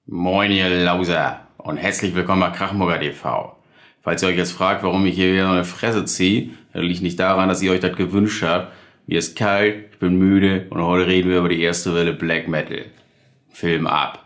Moin ihr Lauser und herzlich willkommen bei Krachmucker TV. Falls ihr euch jetzt fragt, warum ich hier wieder eine Fresse ziehe, dann liegt nicht daran, dass ihr euch das gewünscht habt. Mir ist kalt, ich bin müde und heute reden wir über die erste Welle Black Metal. Film ab.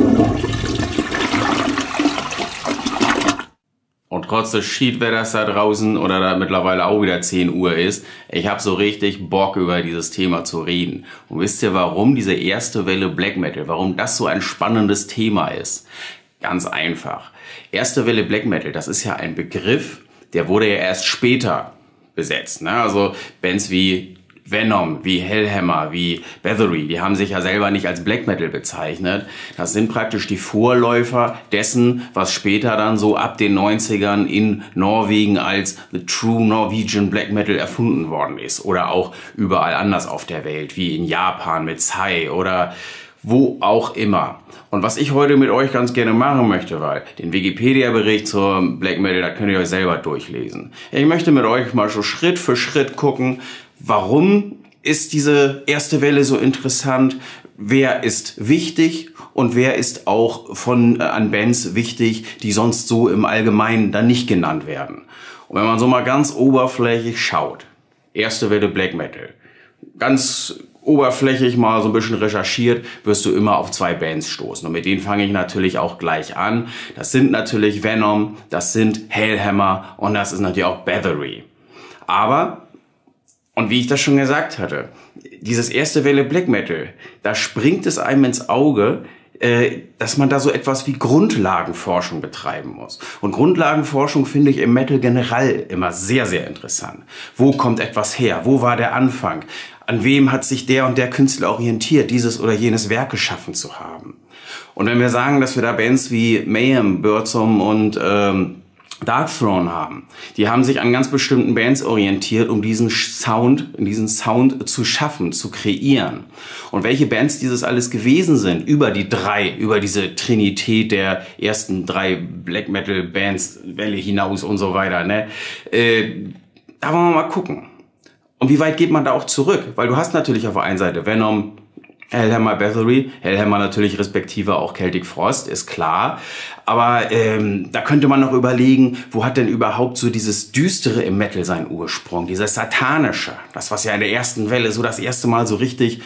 Und trotz des Schiedwetters da draußen oder da mittlerweile auch wieder 10 Uhr ist, ich habe so richtig Bock über dieses Thema zu reden. Und wisst ihr, warum diese erste Welle Black Metal, warum das so ein spannendes Thema ist? Ganz einfach. Erste Welle Black Metal, das ist ja ein Begriff, der wurde ja erst später besetzt. Ne? Also Bands wie Venom, wie Hellhammer, wie Bathory, die haben sich ja selber nicht als Black Metal bezeichnet. Das sind praktisch die Vorläufer dessen, was später dann so ab den 90ern in Norwegen als The True Norwegian Black Metal erfunden worden ist. Oder auch überall anders auf der Welt, wie in Japan mit Psy oder wo auch immer. Und was ich heute mit euch ganz gerne machen möchte, weil den Wikipedia-Bericht zur Black Metal, da könnt ihr euch selber durchlesen. Ich möchte mit euch mal so Schritt für Schritt gucken, warum ist diese erste Welle so interessant? Wer ist wichtig und wer ist auch an Bands wichtig, die sonst so im Allgemeinen dann nicht genannt werden? Und wenn man so mal ganz oberflächlich schaut, erste Welle Black Metal, ganz oberflächlich mal so ein bisschen recherchiert, wirst du immer auf 2 Bands stoßen. Und mit denen fange ich natürlich auch gleich an. Das sind natürlich Venom, das sind Hellhammer und das ist natürlich auch Bathory. Aber und wie ich das schon gesagt hatte, dieses erste Welle Black Metal, da springt es einem ins Auge, dass man da so etwas wie Grundlagenforschung betreiben muss. Und Grundlagenforschung finde ich im Metal generell immer sehr, sehr interessant. Wo kommt etwas her? Wo war der Anfang? An wem hat sich der und der Künstler orientiert, dieses oder jenes Werk geschaffen zu haben? Und wenn wir sagen, dass wir da Bands wie Mayhem, Burzum und Darkthrone haben. Die haben sich an ganz bestimmten Bands orientiert, um diesen Sound zu schaffen, zu kreieren. Und welche Bands dieses alles gewesen sind, über diese Trinität der ersten 3 Black Metal Bands, Welle hinaus und so weiter, ne? Da wollen wir mal gucken. Und wie weit geht man da auch zurück? Weil du hast natürlich auf der einen Seite Venom, Hellhammer, Bathory, Hellhammer natürlich respektive auch Celtic Frost, ist klar. Aber da könnte man noch überlegen, wo hat denn überhaupt so dieses Düstere im Metal seinen Ursprung, dieses Satanische, das was ja in der ersten Welle so das erste Mal so richtig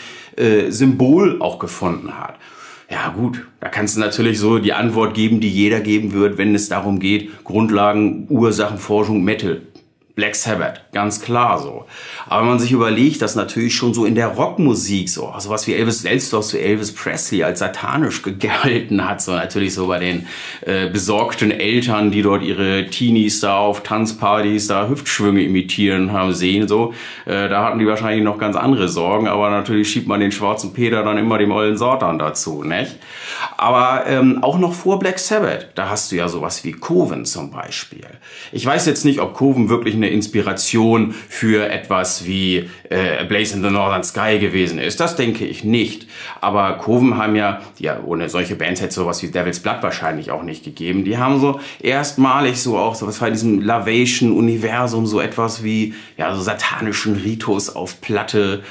Symbol auch gefunden hat. Ja gut, da kannst du natürlich so die Antwort geben, die jeder geben wird, wenn es darum geht, Grundlagen, Ursachenforschung, Metal. Black Sabbath, ganz klar so. Aber wenn man sich überlegt, dass natürlich schon so in der Rockmusik so was wie Elvis Presley als satanisch gehalten hat, so natürlich so bei den besorgten Eltern, die dort ihre Teenies da auf Tanzpartys da Hüftschwünge imitieren haben sehen, so, da hatten die wahrscheinlich noch ganz andere Sorgen, aber natürlich schiebt man den schwarzen Peter dann immer dem ollen Satan dazu, nicht? Aber auch noch vor Black Sabbath, da hast du ja sowas wie Coven zum Beispiel. Ich weiß jetzt nicht, ob Coven wirklich eine Inspiration für etwas wie A Blaze in the Northern Sky gewesen ist. Das denke ich nicht. Aber Coven haben ja ohne solche Bands hätte es sowas wie Devil's Blood wahrscheinlich auch nicht gegeben. Die haben so erstmalig so auch sowas bei diesem Lavation-Universum so etwas wie so satanischen Ritus auf Platte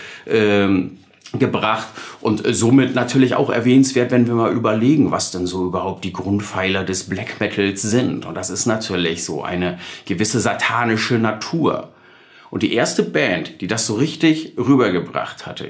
gebracht und somit natürlich auch erwähnenswert, wenn wir mal überlegen, was denn so überhaupt die Grundpfeiler des Black Metals sind. Und das ist natürlich so eine gewisse satanische Natur. Und die erste Band, die das so richtig rübergebracht hatte,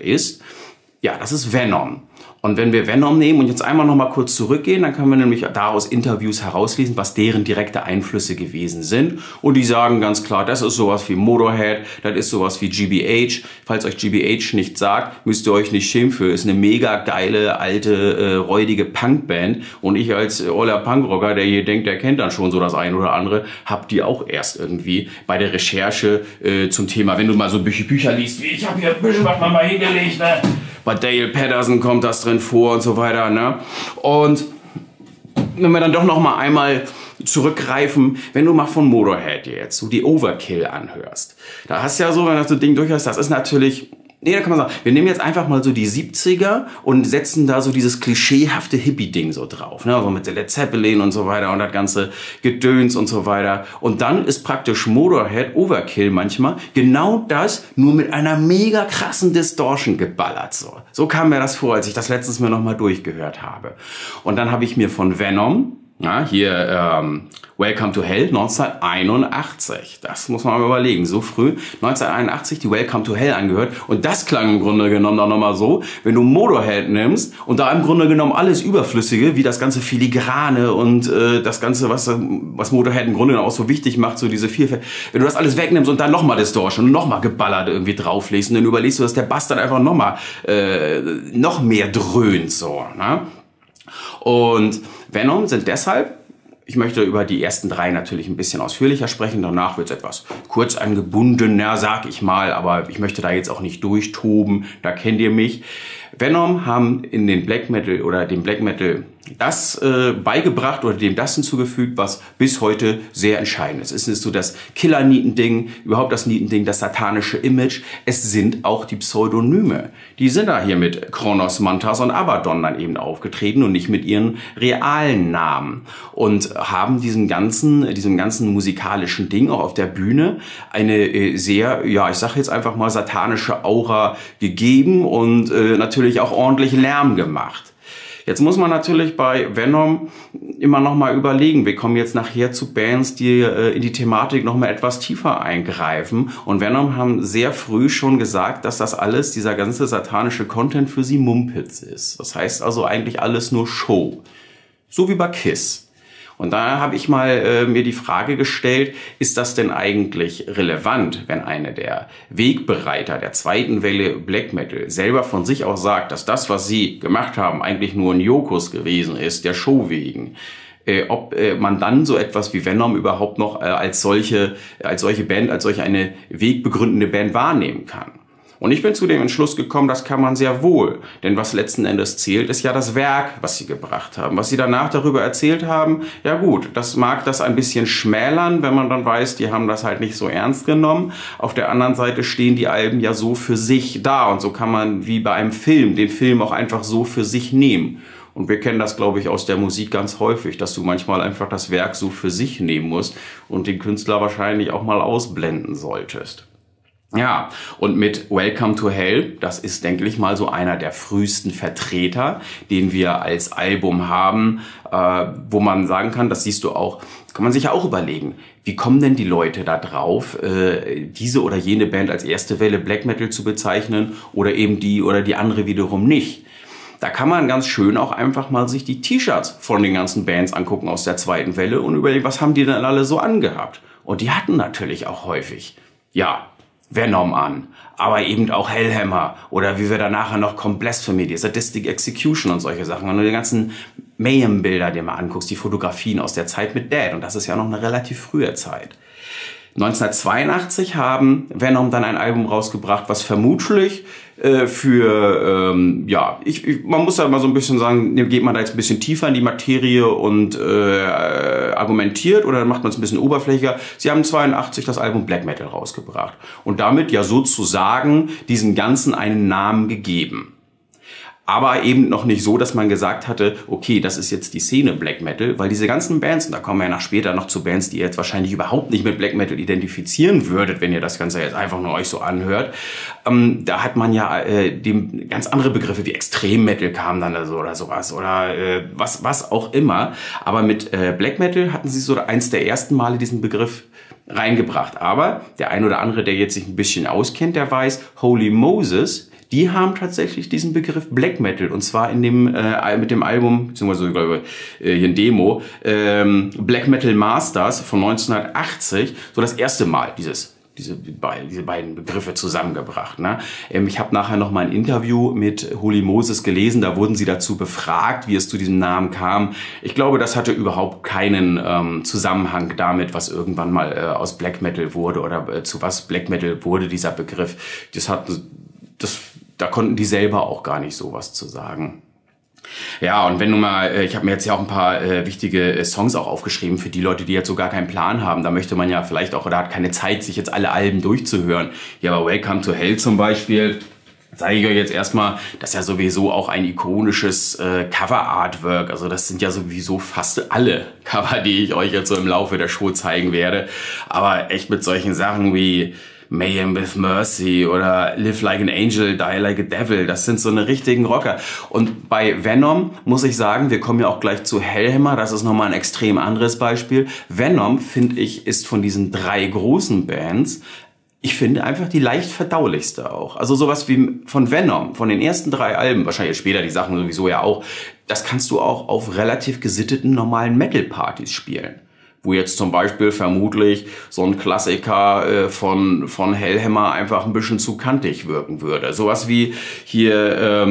das ist Venom. Und wenn wir Venom nehmen und jetzt einmal noch mal kurz zurückgehen, dann können wir nämlich daraus Interviews herauslesen, was deren direkte Einflüsse gewesen sind. Und die sagen ganz klar, das ist sowas wie Motorhead, das ist sowas wie GBH. Falls euch GBH nicht sagt, müsst ihr euch nicht schämen für. Ist eine mega geile, alte, räudige Punkband. Und ich als oller Punkrocker, der hier denkt, der kennt dann schon so das ein oder andere, hab die auch erst irgendwie bei der Recherche zum Thema, wenn du mal so Bücher liest, wie ich habe hier ein bisschen was mal hingelegt, ne? Bei Dale Patterson kommt das drin vor und so weiter, ne? Und wenn wir dann doch noch mal einmal zurückgreifen, wenn du mal von Motorhead jetzt so die Overkill anhörst, da hast du ja so, wenn du das Ding durchhörst, das ist natürlich Nee, da kann man sagen, wir nehmen jetzt einfach mal so die 70er und setzen da so dieses klischeehafte Hippie-Ding so drauf, ne? Also mit der Led Zeppelin und so weiter und das ganze Gedöns und so weiter. Und dann ist praktisch Motorhead, Overkill manchmal, genau das, nur mit einer mega krassen Distortion geballert. So kam mir das vor, als ich das letztens mir nochmal durchgehört habe. Und dann habe ich mir von Venom, ja, hier Welcome to Hell 1981. Das muss man mal überlegen. So früh, 1981, die Welcome to Hell angehört. Und das klang im Grunde genommen auch nochmal so, wenn du Motorhead nimmst und da im Grunde genommen alles Überflüssige, wie das ganze Filigrane und das Ganze, was Motorhead im Grunde genommen auch so wichtig macht, so diese Vielfalt. Wenn du das alles wegnimmst und dann nochmal Distortion und nochmal geballert irgendwie drauflegst und dann überlegst du, dass der Bass dann einfach nochmal noch mehr dröhnt, so, ne? Und Venom sind deshalb, ich möchte über die ersten 3 natürlich ein bisschen ausführlicher sprechen, danach wird es etwas kurz angebundener, sag ich mal, aber ich möchte da jetzt auch nicht durchtoben, da kennt ihr mich. Venom haben in den Black Metal oder dem Black Metal das beigebracht oder dem das hinzugefügt, was bis heute sehr entscheidend ist. Es ist so das Killer-Nieten-Ding, überhaupt das Nieten-Ding, das satanische Image. Es sind auch die Pseudonyme. Die sind da hier mit Kronos, Mantas und Abaddon dann eben aufgetreten und nicht mit ihren realen Namen. Und haben diesem ganzen musikalischen Ding auch auf der Bühne eine sehr, ja, ich sag jetzt einfach mal satanische Aura gegeben und natürlich auch ordentlich Lärm gemacht. Jetzt muss man natürlich bei Venom immer noch mal überlegen, wir kommen jetzt nachher zu Bands, die in die Thematik noch mal etwas tiefer eingreifen. Und Venom haben sehr früh schon gesagt, dass das alles, dieser ganze satanische Content für sie Mumpitz ist. Das heißt also eigentlich alles nur Show. So wie bei Kiss. Und da habe ich mal mir die Frage gestellt, ist das denn eigentlich relevant, wenn eine der Wegbereiter der zweiten Welle Black Metal selber von sich aus sagt, dass das, was sie gemacht haben, eigentlich nur ein Jokus gewesen ist, der Show wegen. Ob man dann so etwas wie Venom überhaupt noch als solche Band, als solch eine wegbegründende Band wahrnehmen kann. Und ich bin zu dem Entschluss gekommen, das kann man sehr wohl. Denn was letzten Endes zählt, ist ja das Werk, was sie gebracht haben. Was sie danach darüber erzählt haben, ja gut, das mag das ein bisschen schmälern, wenn man dann weiß, die haben das halt nicht so ernst genommen. Auf der anderen Seite stehen die Alben ja so für sich da. Und so kann man wie bei einem Film den Film auch einfach so für sich nehmen. Und wir kennen das, glaube ich, aus der Musik ganz häufig, dass du manchmal einfach das Werk so für sich nehmen musst und den Künstler wahrscheinlich auch mal ausblenden solltest. Ja, und mit Welcome to Hell, das ist, denke ich mal, so einer der frühesten Vertreter, den wir als Album haben, wo man sagen kann, das siehst du auch, kann man sich ja auch überlegen, wie kommen denn die Leute da drauf, diese oder jene Band als erste Welle Black Metal zu bezeichnen oder eben die oder die andere wiederum nicht. Da kann man ganz schön auch einfach mal sich die T-Shirts von den ganzen Bands angucken aus der zweiten Welle und überlegen, was haben die denn alle so angehabt? Und die hatten natürlich auch häufig, ja, Venom an, aber eben auch Hellhammer oder wie wir da nachher noch kommen, Blasphemy, die Sadistic Execution und solche Sachen. Wenn du die ganzen Mayhem-Bilder dir mal anguckst, die Fotografien aus der Zeit mit Dead, und das ist ja noch eine relativ frühe Zeit. 1982 haben Venom dann ein Album rausgebracht, was vermutlich man muss ja mal so ein bisschen sagen, geht man da jetzt ein bisschen tiefer in die Materie und argumentiert oder macht man es ein bisschen oberflächiger. Sie haben 82 das Album Black Metal rausgebracht und damit ja sozusagen diesem Ganzen einen Namen gegeben. Aber eben noch nicht so, dass man gesagt hatte, okay, das ist jetzt die Szene Black Metal, weil diese ganzen Bands, und da kommen wir ja nach später noch zu Bands, die ihr jetzt wahrscheinlich überhaupt nicht mit Black Metal identifizieren würdet, wenn ihr das Ganze jetzt einfach nur euch so anhört, da hat man ja ganz andere Begriffe wie Extrem Metal kamen dann oder sowas oder was auch immer. Aber mit Black Metal hatten sie so eins der ersten Male diesen Begriff reingebracht. Aber der ein oder andere, der jetzt sich ein bisschen auskennt, der weiß, Holy Moses, die haben tatsächlich diesen Begriff Black Metal und zwar in dem mit dem Album, beziehungsweise ich glaube hier ein Demo, Black Metal Masters von 1980, so das erste Mal diese beiden Begriffe zusammengebracht. Ne? Ich habe nachher noch mal ein Interview mit Holy Moses gelesen, da wurden sie dazu befragt, wie es zu diesem Namen kam. Ich glaube, das hatte überhaupt keinen Zusammenhang damit, was irgendwann mal aus Black Metal wurde oder zu was Black Metal wurde, dieser Begriff. Da konnten die selber auch gar nicht so was zu sagen. Ja, und wenn du mal, ich habe mir jetzt ja auch ein paar wichtige Songs auch aufgeschrieben für die Leute, die jetzt so gar keinen Plan haben. Da möchte man ja vielleicht auch, oder hat keine Zeit, sich jetzt alle Alben durchzuhören. Ja, aber Welcome to Hell zum Beispiel, zeige ich euch jetzt erstmal, das ist ja sowieso auch ein ikonisches Cover-Artwork. Also das sind ja sowieso fast alle Cover, die ich euch jetzt so im Laufe der Show zeigen werde. Aber echt mit solchen Sachen wie Mayhem with Mercy oder Live Like an Angel, Die Like a Devil, das sind so eine richtigen Rocker. Und bei Venom muss ich sagen, wir kommen ja auch gleich zu Hellhammer, das ist nochmal ein extrem anderes Beispiel. Venom, finde ich, ist von diesen 3 großen Bands, ich finde einfach die leicht verdaulichste auch. Also sowas wie von Venom, von den ersten 3 Alben, wahrscheinlich später die Sachen sowieso ja auch, das kannst du auch auf relativ gesitteten normalen Metal-Partys spielen. Wo jetzt zum Beispiel vermutlich so ein Klassiker von Hellhammer einfach ein bisschen zu kantig wirken würde. Sowas wie hier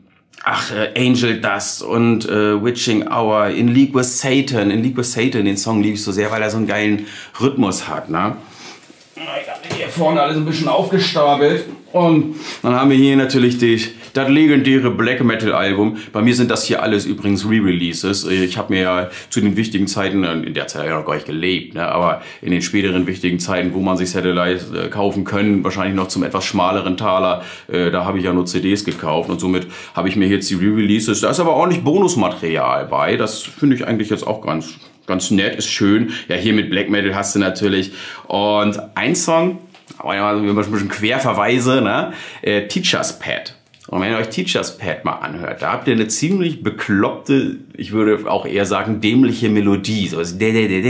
Angel Dust und Witching Hour, In League with Satan. In League with Satan, den Song liebe ich so sehr, weil er so einen geilen Rhythmus hat, ne? Ich habe hier vorne alles ein bisschen aufgestapelt. Und dann haben wir hier natürlich das legendäre Black Metal Album. Bei mir sind das hier alles übrigens Re-Releases. Ich habe mir ja zu den wichtigen Zeiten, in der Zeit ja noch gar nicht gelebt, ne, aber in den späteren wichtigen Zeiten, wo man sich hätte kaufen können, wahrscheinlich noch zum etwas schmaleren Taler, da habe ich ja nur CDs gekauft und somit habe ich mir jetzt die Re-Releases. Da ist aber ordentlich Bonusmaterial bei. Das finde ich eigentlich jetzt auch ganz nett, ist schön. Ja, hier mit Black Metal hast du natürlich. Und ein Song, ein bisschen Querverweise, ne? Teacher's Pet. Und wenn ihr euch Teacher's Pet mal anhört, da habt ihr eine ziemlich bekloppte, ich würde auch eher sagen, dämliche Melodie. So ist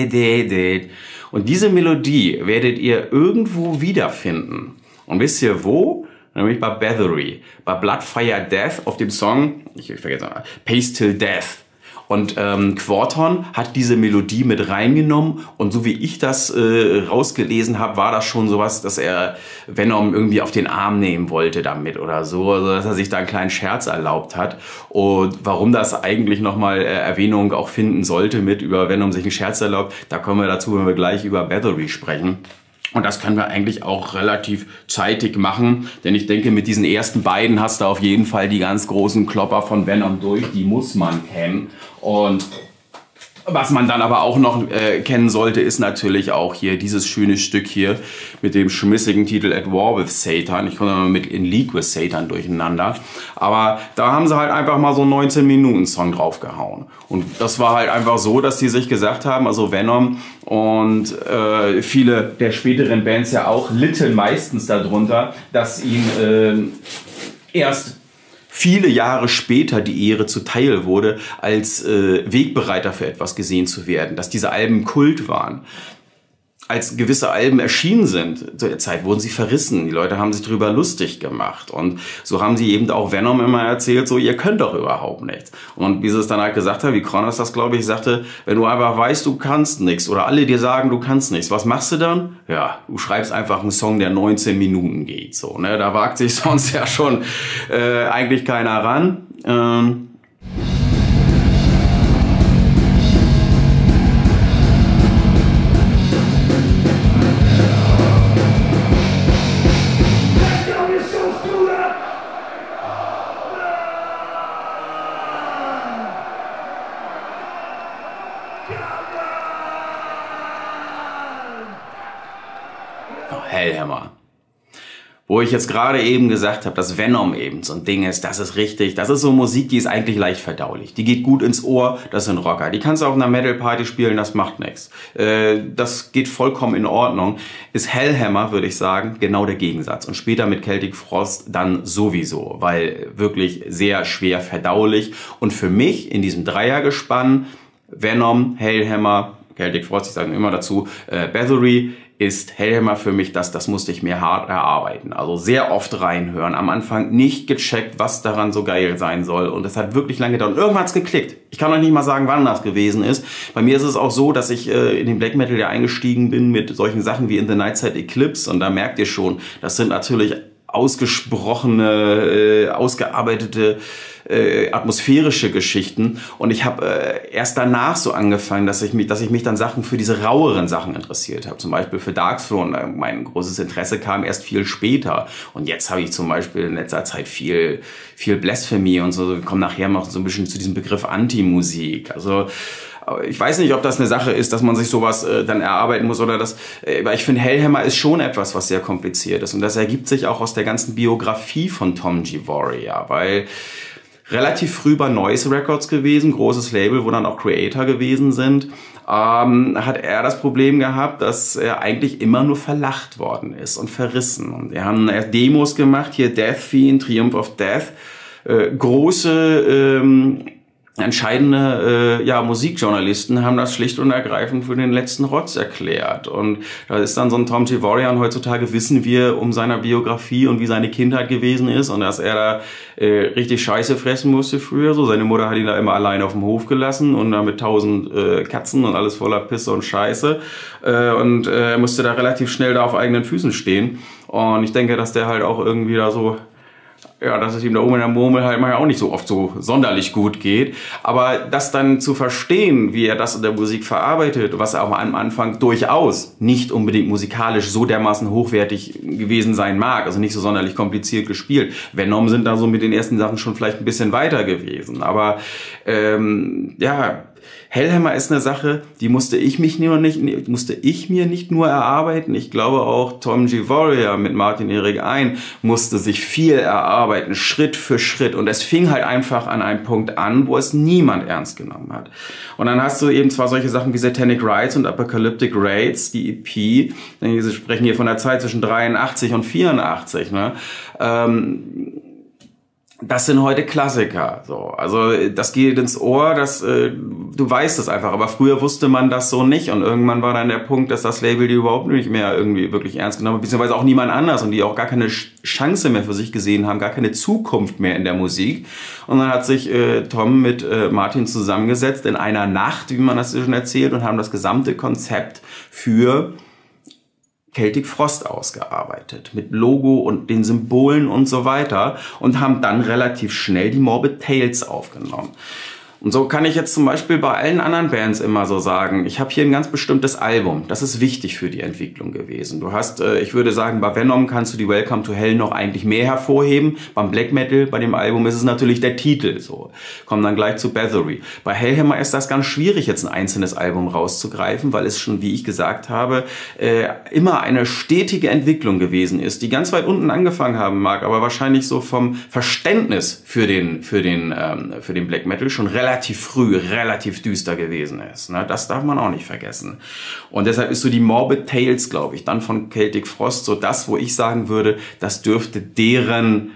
und diese Melodie werdet ihr irgendwo wiederfinden. Und wisst ihr wo? Nämlich bei Bathory. Bei Blood, Fire, Death auf dem Song, ich vergesse mal, Pace Till Death. Und Quorthon hat diese Melodie mit reingenommen und so wie ich das rausgelesen habe, war das schon sowas, dass er Venom irgendwie auf den Arm nehmen wollte damit oder so, also dass er sich da einen kleinen Scherz erlaubt hat. Und warum das eigentlich nochmal Erwähnung auch finden sollte mit über Venom sich einen Scherz erlaubt, da kommen wir dazu, wenn wir gleich über Bathory sprechen. Und das können wir eigentlich auch relativ zeitig machen, denn ich denke, mit diesen ersten beiden hast du auf jeden Fall die ganz großen Klopper von Venom durch, die muss man kennen. Und was man dann aber auch noch kennen sollte, ist natürlich auch hier dieses schöne Stück hier mit dem schmissigen Titel At War with Satan. Ich komme mal mit In League with Satan durcheinander. Aber da haben sie halt einfach mal so einen 19-Minuten-Song draufgehauen. Und das war halt einfach so, dass die sich gesagt haben, also Venom und viele der späteren Bands ja auch litten meistens darunter, dass ihnen erst viele Jahre später die Ehre zuteil wurde, als Wegbereiter für etwas gesehen zu werden, dass diese Alben Kult waren. Als gewisse Alben erschienen sind, zu der Zeit wurden sie verrissen, die Leute haben sich darüber lustig gemacht und so haben sie eben auch Venom immer erzählt, so ihr könnt doch überhaupt nichts. Und wie sie es dann halt gesagt hat, wie Kronos das glaube ich sagte, wenn du einfach weißt, du kannst nichts oder alle dir sagen, du kannst nichts, was machst du dann? Ja, du schreibst einfach einen Song, der 19 Minuten geht, so, ne? Da wagt sich sonst ja schon eigentlich keiner ran. Hellhammer. Wo ich jetzt gerade eben gesagt habe, dass Venom eben so ein Ding ist, das ist richtig, das ist so Musik, die ist eigentlich leicht verdaulich. Die geht gut ins Ohr, das sind Rocker. Die kannst du auf einer Metal-Party spielen, das macht nichts. Das geht vollkommen in Ordnung. Ist Hellhammer, würde ich sagen, genau der Gegensatz. Und später mit Celtic Frost dann sowieso, weil wirklich sehr schwer verdaulich. Und für mich in diesem Dreiergespann, Venom, Hellhammer, Celtic Frost, ich sage immer dazu, Bathory, ist Hellhammer für mich das musste ich mir hart erarbeiten. Also sehr oft reinhören, am Anfang nicht gecheckt, was daran so geil sein soll. Und es hat wirklich lange gedauert. Irgendwann hat's geklickt. Ich kann euch nicht mal sagen, wann das gewesen ist. Bei mir ist es auch so, dass ich in den Black Metal ja eingestiegen bin mit solchen Sachen wie In the Nightside Eclipse. Und da merkt ihr schon, das sind natürlich ausgesprochene, ausgearbeitete atmosphärische Geschichten. Und ich habe erst danach so angefangen, dass ich mich dann Sachen für diese raueren Sachen interessiert habe. Zum Beispiel für Darkthrone. Mein großes Interesse kam erst viel später. Und jetzt habe ich zum Beispiel in letzter Zeit viel Blasphemy und so. Wir kommen nachher noch so ein bisschen zu diesem Begriff Anti-Musik. Also ich weiß nicht, ob das eine Sache ist, dass man sich sowas dann erarbeiten muss oder das. Aber ich finde, Hellhammer ist schon etwas, was sehr kompliziert ist. Und das ergibt sich auch aus der ganzen Biografie von Tom G. Warrior, weil relativ früh bei Noise Records gewesen, großes Label, wo dann auch Creator gewesen sind, hat er das Problem gehabt, dass er eigentlich immer nur verlacht worden ist und verrissen. Und wir haben erst Demos gemacht, hier Death Fiend, Triumph of Death, große entscheidende Musikjournalisten haben das schlicht und ergreifend für den letzten Rotz erklärt. Und da ist dann so ein Tom G. Warrior, und heutzutage wissen wir um seine Biografie und wie seine Kindheit gewesen ist und dass er da richtig Scheiße fressen musste früher. So, seine Mutter hat ihn da immer allein auf dem Hof gelassen und da mit 1000 Katzen und alles voller Pisse und Scheiße. Und er musste da relativ schnell da auf eigenen Füßen stehen. Und ich denke, dass der halt auch irgendwie da so, ja, dass es ihm da oben in der Murmel halt mal auch nicht so oft so sonderlich gut geht. Aber das dann zu verstehen, wie er das in der Musik verarbeitet, was auch am Anfang durchaus nicht unbedingt musikalisch so dermaßen hochwertig gewesen sein mag, also nicht so sonderlich kompliziert gespielt. Venom sind da so mit den ersten Sachen schon vielleicht ein bisschen weiter gewesen. Aber Hellhammer ist eine Sache, die musste ich mir nicht nur erarbeiten. Ich glaube auch Tom G. Warrior mit Martin Erik Ein musste sich viel erarbeiten, Schritt für Schritt. Und es fing halt einfach an einem Punkt an, wo es niemand ernst genommen hat. Und dann hast du eben zwar solche Sachen wie Satanic Rites und Apocalyptic Raids, die EP, sie sprechen hier von der Zeit zwischen 83 und 84, ne? Das sind heute Klassiker, so. Also, das geht ins Ohr, du weißt es einfach. Aber früher wusste man das so nicht. Und irgendwann war dann der Punkt, dass das Label die überhaupt nicht mehr irgendwie wirklich ernst genommen hat. Beziehungsweise auch niemand anders. Und die auch gar keine Chance mehr für sich gesehen haben. Gar keine Zukunft mehr in der Musik. Und dann hat sich Tom mit Martin zusammengesetzt in einer Nacht, wie man das schon erzählt. Und haben das gesamte Konzept für Celtic Frost ausgearbeitet, mit Logo und den Symbolen und so weiter, und haben dann relativ schnell die Morbid Tales aufgenommen. Und so kann ich jetzt zum Beispiel bei allen anderen Bands immer so sagen, ich habe hier ein ganz bestimmtes Album, das ist wichtig für die Entwicklung gewesen. Du hast, ich würde sagen, bei Venom kannst du die Welcome to Hell noch eigentlich mehr hervorheben. Beim Black Metal, bei dem Album ist es natürlich der Titel, so. Kommen dann gleich zu Bathory. Bei Hellhammer ist das ganz schwierig, jetzt ein einzelnes Album rauszugreifen, weil es schon, wie ich gesagt habe, immer eine stetige Entwicklung gewesen ist, die ganz weit unten angefangen haben mag, aber wahrscheinlich so vom Verständnis für den Black Metal schon relativ früh, relativ düster gewesen ist. Ne? Das darf man auch nicht vergessen. Und deshalb ist so die Morbid Tales, glaube ich, dann von Celtic Frost so das, wo ich sagen würde, das dürfte deren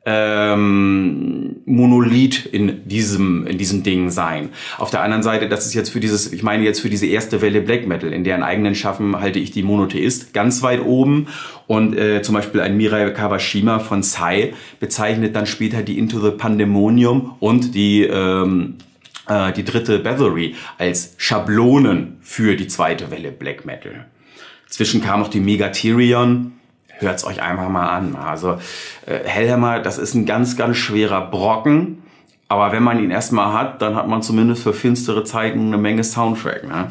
Monolith in diesem Ding sein. Auf der anderen Seite, das ist jetzt für diese erste Welle Black Metal, in deren eigenen Schaffen halte ich die Monotheist ganz weit oben, und zum Beispiel ein Mirai Kawashima von Psy bezeichnet dann später die Into the Pandemonium und die dritte Bathory als Schablonen für die zweite Welle Black Metal. Zwischen kam noch die Megatherion. Hört's euch einfach mal an. Also Hellhammer, das ist ein ganz, ganz schwerer Brocken. Aber wenn man ihn erstmal hat, dann hat man zumindest für finstere Zeiten eine Menge Soundtrack, ne?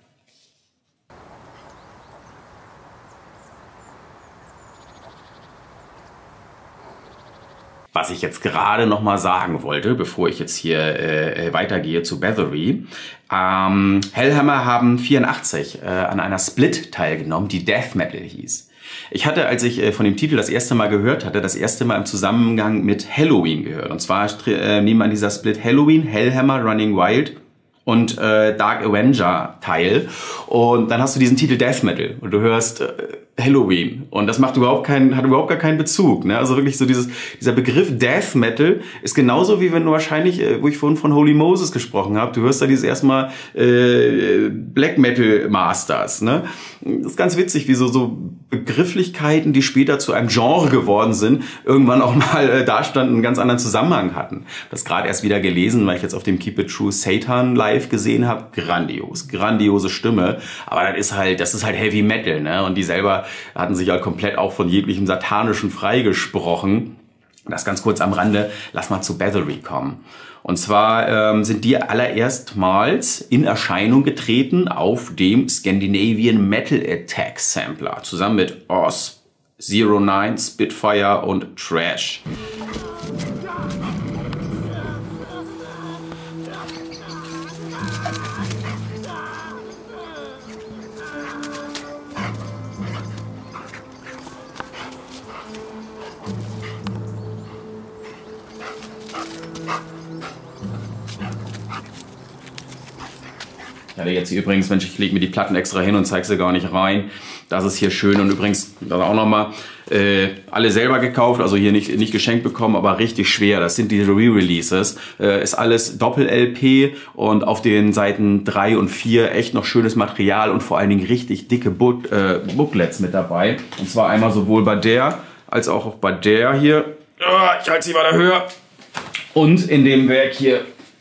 Was ich jetzt gerade noch mal sagen wollte, bevor ich jetzt hier weitergehe zu Bathory. Hellhammer haben 84 an einer Split teilgenommen, die Death Metal hieß. Ich hatte, als ich von dem Titel das erste Mal gehört hatte, das erste Mal im Zusammenhang mit Halloween gehört. Und zwar nehmen an dieser Split Halloween, Hellhammer, Running Wild und Dark Avenger teil. Und dann hast du diesen Titel Death Metal und du hörst Halloween. Und das hat überhaupt gar keinen Bezug. Ne? Also wirklich so dieser Begriff Death Metal ist genauso wie wenn du wahrscheinlich, wo ich vorhin von Holy Moses gesprochen habe, du hörst da dieses erstmal Black Metal Masters. Ne? Das ist ganz witzig, wie so Begrifflichkeiten, die später zu einem Genre geworden sind, irgendwann auch mal da standen, einen ganz anderen Zusammenhang hatten. Das gerade erst wieder gelesen, weil ich jetzt auf dem Keep It True Satan live gesehen habe. Grandiose Stimme. Aber das ist halt Heavy Metal, ne? Und die selber hatten sich halt komplett auch von jeglichem Satanischen freigesprochen. Das ganz kurz am Rande, lass mal zu Bathory kommen. Und zwar sind die allererstmals in Erscheinung getreten auf dem Scandinavian Metal Attack Sampler, zusammen mit Oz, Zero Nine, Spitfire und Trash. Ich hatte jetzt hier übrigens, Mensch, ich lege mir die Platten extra hin und zeige sie gar nicht rein. Das ist hier schön und übrigens, das auch nochmal, alle selber gekauft, also hier nicht geschenkt bekommen, aber richtig schwer. Das sind diese Re-Releases. Ist alles Doppel-LP und auf den Seiten 3 und 4 echt noch schönes Material und vor allen Dingen richtig dicke Booklets mit dabei. Und zwar einmal sowohl bei der als auch bei der hier. Ich halte sie weiter höher. Und in dem Werk hier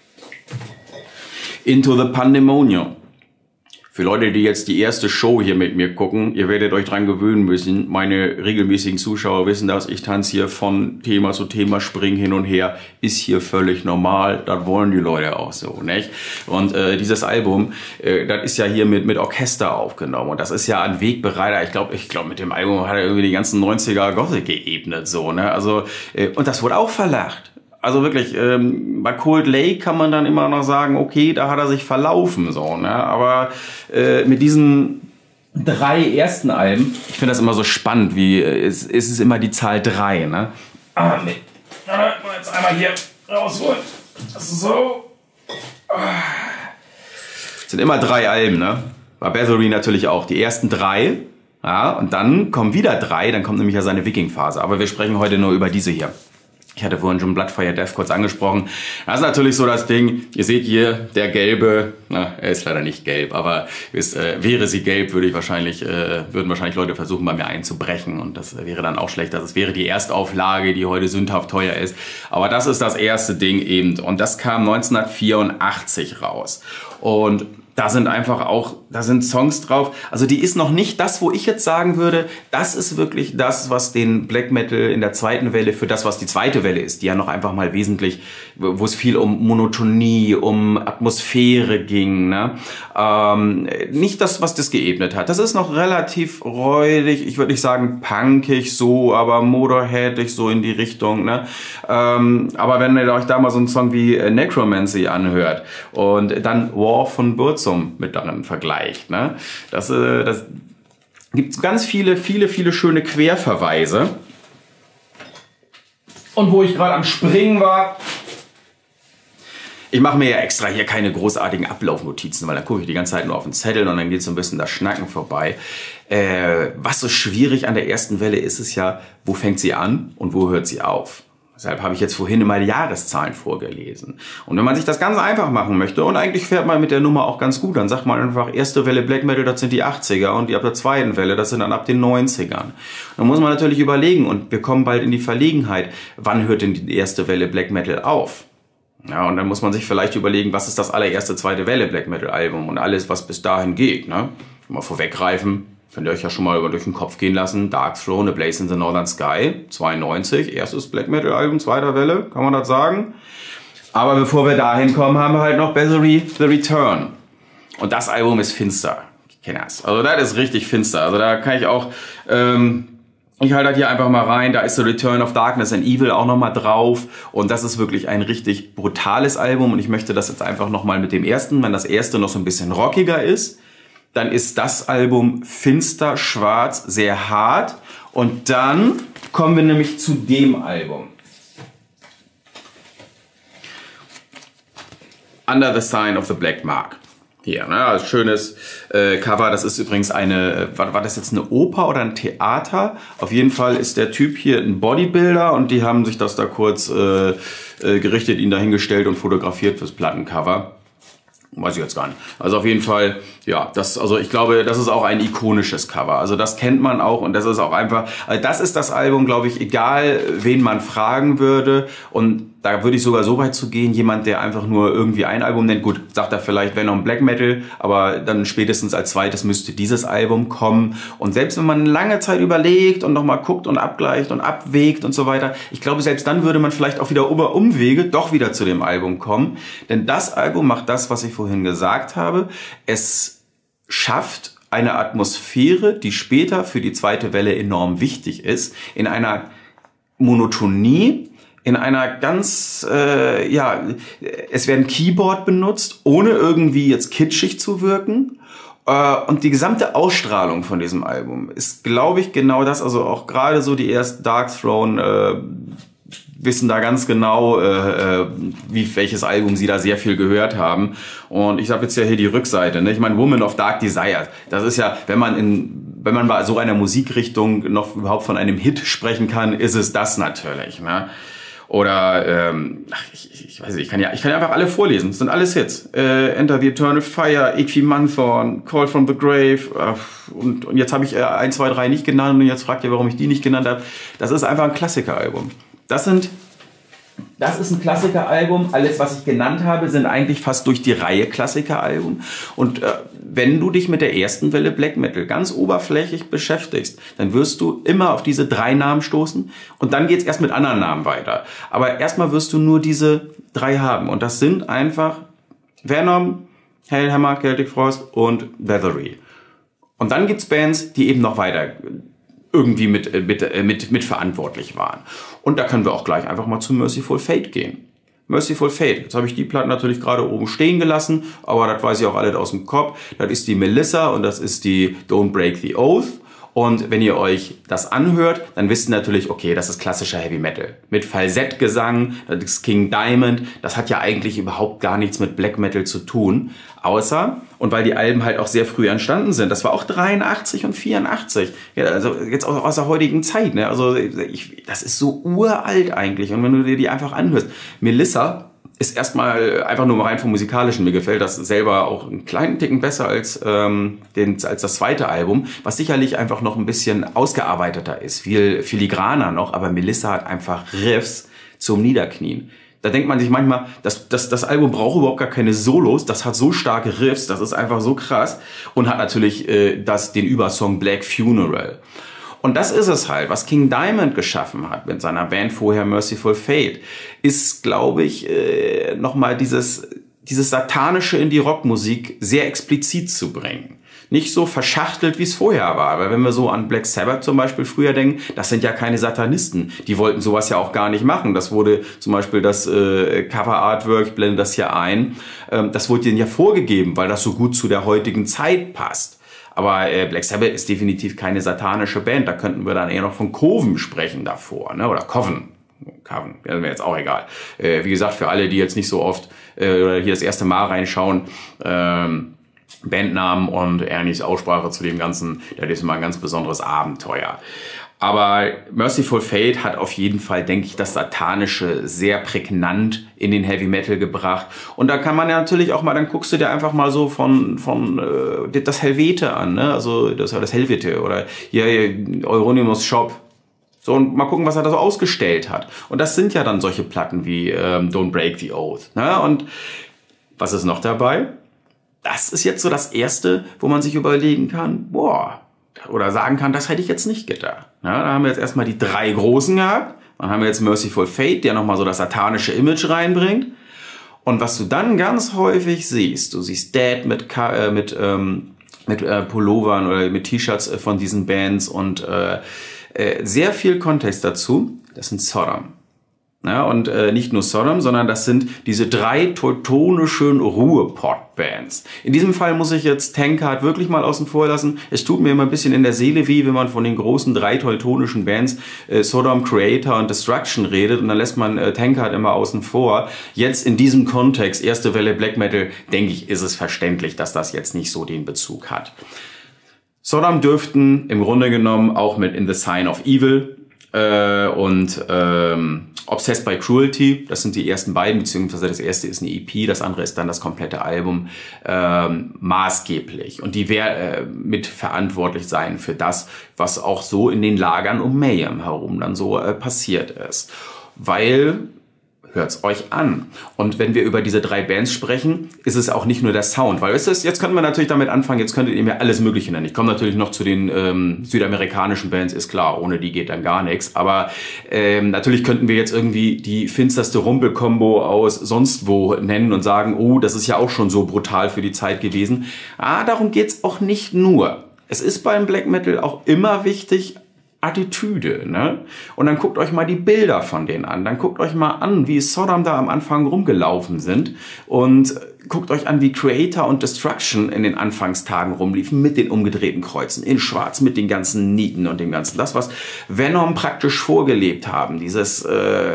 Into the Pandemonium. Für Leute, die jetzt die erste Show hier mit mir gucken, ihr werdet euch dran gewöhnen müssen. Meine regelmäßigen Zuschauer wissen das. Ich tanze hier von Thema zu Thema, spring hin und her. Ist hier völlig normal. Das wollen die Leute auch so, nicht? Und dieses Album, das ist ja hier mit Orchester aufgenommen. Und das ist ja ein Wegbereiter. Ich glaube, mit dem Album hat er irgendwie die ganzen 90er Gothic geebnet, so, ne? Also, und das wurde auch verlacht. Also wirklich, bei Cold Lake kann man dann immer noch sagen, okay, da hat er sich verlaufen, so, ne? Aber mit diesen 3 ersten Alben, ich finde das immer so spannend, wie es ist immer die Zahl 3, ne? Nee. Jetzt einmal hier rausholen. So. Es sind immer 3 Alben, ne? Bei Bathory natürlich auch. Die ersten 3, ja, und dann kommen wieder 3, dann kommt nämlich ja seine Viking-Phase. Aber wir sprechen heute nur über diese hier. Ich hatte vorhin schon Bloodfire Death kurz angesprochen. Das ist natürlich so das Ding, ihr seht hier, der gelbe, na, er ist leider nicht gelb, aber wäre sie gelb, würden wahrscheinlich Leute versuchen, bei mir einzubrechen. Und das wäre dann auch schlecht. Das wäre die Erstauflage, die heute sündhaft teuer ist. Aber das ist das erste Ding eben. Und das kam 1984 raus. Und da sind Songs drauf. Also die ist noch nicht das, wo ich jetzt sagen würde, das ist wirklich das, was den Black Metal in der zweiten Welle für das, was die zweite Welle ist, die ja noch einfach mal wesentlich, wo es viel um Monotonie, um Atmosphäre ging, ne? Nicht das, was das geebnet hat. Das ist noch relativ räudig, ich würde nicht sagen punkig so, aber Motorheadig so in die Richtung, ne? Aber wenn ihr euch da mal so einen Song wie Necromancy anhört und dann War von Burzum mit darin vergleicht, ne? Das gibt ganz viele schöne Querverweise. Und wo ich gerade am Springen war, ich mache mir ja extra hier keine großartigen Ablaufnotizen, weil dann gucke ich die ganze Zeit nur auf den Zettel und dann geht so ein bisschen das Schnacken vorbei. Was so schwierig an der ersten Welle ist, ist ja, wo fängt sie an und wo hört sie auf? Deshalb habe ich jetzt vorhin immer die Jahreszahlen vorgelesen. Und wenn man sich das ganz einfach machen möchte, und eigentlich fährt man mit der Nummer auch ganz gut, dann sagt man einfach, erste Welle Black Metal, das sind die 80er und die ab der zweiten Welle, das sind dann ab den 90ern. Dann muss man natürlich überlegen, und wir kommen bald in die Verlegenheit, wann hört denn die erste Welle Black Metal auf? Ja, und dann muss man sich vielleicht überlegen, was ist das allererste zweite Welle Black Metal Album und alles, was bis dahin geht, ne? Mal vorweggreifen. Könnt ihr euch ja schon mal durch den Kopf gehen lassen. Darkthrone, A Blaze in the Northern Sky, 92, erstes Black Metal Album, zweiter Welle, kann man das sagen. Aber bevor wir dahin kommen, haben wir halt noch Bathory, The Return. Und das Album ist finster. Ich kenne das. Also das ist richtig finster. Also da kann ich auch, ich halte das hier einfach mal rein. Da ist The Return of Darkness and Evil auch nochmal drauf. Und das ist wirklich ein richtig brutales Album. Und ich möchte das jetzt einfach nochmal mit dem ersten, wenn das erste noch so ein bisschen rockiger ist, dann ist das Album finster, schwarz, sehr hart. Und dann kommen wir nämlich zu dem Album. Under the Sign of the Black Mark. Hier, ne, also schönes Cover. Das ist übrigens war das jetzt eine Oper oder ein Theater? Auf jeden Fall ist der Typ hier ein Bodybuilder und die haben sich das da kurz gerichtet, ihn dahingestellt und fotografiert fürs Plattencover. Weiß ich jetzt gar nicht. Also auf jeden Fall Ja, also ich glaube, das ist auch ein ikonisches Cover. Also das kennt man auch und das ist auch einfach, also das ist das Album, glaube ich, egal wen man fragen würde. Und da würde ich sogar so weit zu gehen, jemand, der einfach nur irgendwie ein Album nennt, gut, sagt er vielleicht Venom Black Metal, aber dann spätestens als zweites müsste dieses Album kommen. Und selbst wenn man lange Zeit überlegt und nochmal guckt und abgleicht und abwägt und so weiter, ich glaube, selbst dann würde man vielleicht auch wieder über Umwege doch wieder zu dem Album kommen. Denn das Album macht das, was ich vorhin gesagt habe. Es schafft eine Atmosphäre, die später für die zweite Welle enorm wichtig ist, in einer Monotonie, in einer ganz, es werden Keyboard benutzt, ohne irgendwie jetzt kitschig zu wirken. Und die gesamte Ausstrahlung von diesem Album ist, glaube ich, genau das, also auch gerade so die ersten Dark Throne wissen da ganz genau, welches Album sie da sehr viel gehört haben. Und ich habe jetzt ja hier die Rückseite, ne? Ich meine, Woman of Dark Desire, das ist ja, wenn man bei so einer Musikrichtung noch überhaupt von einem Hit sprechen kann, ist es das natürlich, ne? Oder, ich weiß nicht, ich kann ja einfach alle vorlesen. Das sind alles Hits. Enter the Eternal Fire, Equimanthorn, Call from the Grave. Und jetzt habe ich 1, 2, 3 nicht genannt und jetzt fragt ihr, warum ich die nicht genannt habe. Das ist einfach ein Klassikeralbum. Das ist ein Klassikeralbum. Alles, was ich genannt habe, sind eigentlich fast durch die Reihe Klassikeralben. Und wenn du dich mit der ersten Welle Black Metal ganz oberflächlich beschäftigst, dann wirst du immer auf diese 3 Namen stoßen. Und dann geht's erst mit anderen Namen weiter. Aber erstmal wirst du nur diese 3 haben. Und das sind einfach Venom, Hellhammer, Celtic Frost und Bathory. Und dann gibt's Bands, die eben noch weiter irgendwie mit verantwortlich waren. Und da können wir auch gleich einfach mal zu Merciful Fate gehen. Merciful Fate. Jetzt habe ich die Platte natürlich gerade oben stehen gelassen, aber das weiß ich auch alle aus dem Kopf. Das ist die Melissa und das ist die Don't Break the Oath. Und wenn ihr euch das anhört, dann wisst ihr natürlich, okay, das ist klassischer Heavy Metal. Mit Falsettgesang, das ist King Diamond. Das hat ja eigentlich überhaupt gar nichts mit Black Metal zu tun. Außer, und weil die Alben halt auch sehr früh entstanden sind, das war auch 83 und 84. Ja, also jetzt aus der heutigen Zeit, ne? Also das ist so uralt eigentlich. Und wenn du dir die einfach anhörst, Melissa ist erstmal einfach nur mal rein vom Musikalischen. Mir gefällt das selber auch einen kleinen Ticken besser als das zweite Album, was sicherlich einfach noch ein bisschen ausgearbeiteter ist, viel filigraner noch, aber Melissa hat einfach Riffs zum Niederknien. Da denkt man sich manchmal, das Album braucht überhaupt gar keine Solos, das hat so starke Riffs, das ist einfach so krass und hat natürlich den Übersong Black Funeral. Und das ist es halt, was King Diamond geschaffen hat mit seiner Band vorher Merciful Fate, ist, glaube ich, nochmal dieses Satanische in die Rockmusik sehr explizit zu bringen. Nicht so verschachtelt, wie es vorher war. Weil wenn wir so an Black Sabbath zum Beispiel früher denken, das sind ja keine Satanisten. Die wollten sowas ja auch gar nicht machen. Das wurde zum Beispiel das Cover-Artwork, ich blende das hier ein, das wurde ihnen ja vorgegeben, weil das so gut zu der heutigen Zeit passt. Aber Black Sabbath ist definitiv keine satanische Band. Da könnten wir dann eher noch von Coven sprechen davor, ne? Oder Coven, wäre mir jetzt auch egal. Wie gesagt, für alle, die jetzt nicht so oft oder hier das erste Mal reinschauen, Bandnamen und Ernies Aussprache zu dem Ganzen, das ist mal ein ganz besonderes Abenteuer. Aber Merciful Fate hat auf jeden Fall, denke ich, das Satanische sehr prägnant in den Heavy Metal gebracht. Und da kann man ja natürlich auch mal, dann guckst du dir einfach mal so von das Helvete an, ne? Also das Helvete oder hier Euronymous Shop. So, und mal gucken, was er da so ausgestellt hat. Und das sind ja dann solche Platten wie Don't Break the Oath. Ne? Und was ist noch dabei? Das ist jetzt so das Erste, wo man sich überlegen kann, oder sagen kann, das hätte ich jetzt nicht gedacht. Ja, da haben wir jetzt erstmal die 3 Großen gehabt. Dann haben wir jetzt Merciful Fate, der nochmal so das satanische Image reinbringt. Und was du dann ganz häufig siehst, du siehst Dead mit Pullovern oder mit T-Shirts von diesen Bands und sehr viel Kontext dazu. Das sind Sodom. Ja, und nicht nur Sodom, sondern das sind diese 3 teutonischen Ruhrpott-Bands. In diesem Fall muss ich jetzt Tankard wirklich mal außen vor lassen. Es tut mir immer ein bisschen in der Seele weh, wenn man von den großen 3 teutonischen Bands Sodom, Creator und Destruction redet und dann lässt man Tankard immer außen vor. Jetzt in diesem Kontext, erste Welle Black Metal, denke ich, ist es verständlich, dass das jetzt nicht so den Bezug hat. Sodom dürften im Grunde genommen auch mit In the Sign of Evil und Obsessed by Cruelty, das sind die ersten beiden, beziehungsweise das erste ist eine EP, das andere ist dann das komplette Album, maßgeblich. Und die mit verantwortlich sein für das, was auch so in den Lagern um Mayhem herum dann so passiert ist. Weil... Hört's euch an. Und wenn wir über diese 3 Bands sprechen, ist es auch nicht nur der Sound. Weil jetzt könnten wir natürlich damit anfangen, jetzt könntet ihr mir alles Mögliche nennen. Ich komme natürlich noch zu den südamerikanischen Bands, ist klar, ohne die geht dann gar nichts. Aber natürlich könnten wir jetzt irgendwie die finsterste Rumpel-Kombo aus sonst wo nennen und sagen, oh, das ist ja auch schon so brutal für die Zeit gewesen. Darum geht's auch nicht nur. Es ist beim Black Metal auch immer wichtig, Attitüde, ne? Und dann guckt euch mal die Bilder von denen an. Dann guckt euch mal an, wie Sodom da am Anfang rumgelaufen sind. Und guckt euch an, wie Creator und Destruction in den Anfangstagen rumliefen mit den umgedrehten Kreuzen in Schwarz, mit den ganzen Nieten und dem ganzen. Das, was Venom praktisch vorgelebt haben. Dieses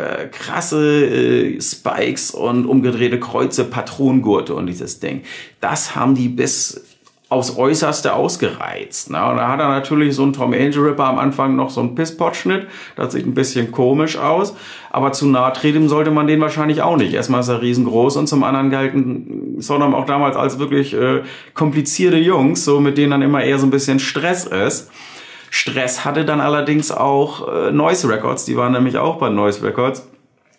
krasse Spikes und umgedrehte Kreuze, Patronengurte und dieses Ding. Das haben die bis aufs Äußerste ausgereizt. Ne? Und da hat er natürlich so ein Tom Angel Ripper am Anfang noch so einen Pisspot-Schnitt. Das sieht ein bisschen komisch aus. Aber zu nahe treten sollte man den wahrscheinlich auch nicht. Erstmal ist er riesengroß und zum anderen galten Sodom auch damals als wirklich komplizierte Jungs, so mit denen dann immer eher so ein bisschen Stress ist. Stress hatte dann allerdings auch Noise Records. Die waren nämlich auch bei Noise Records.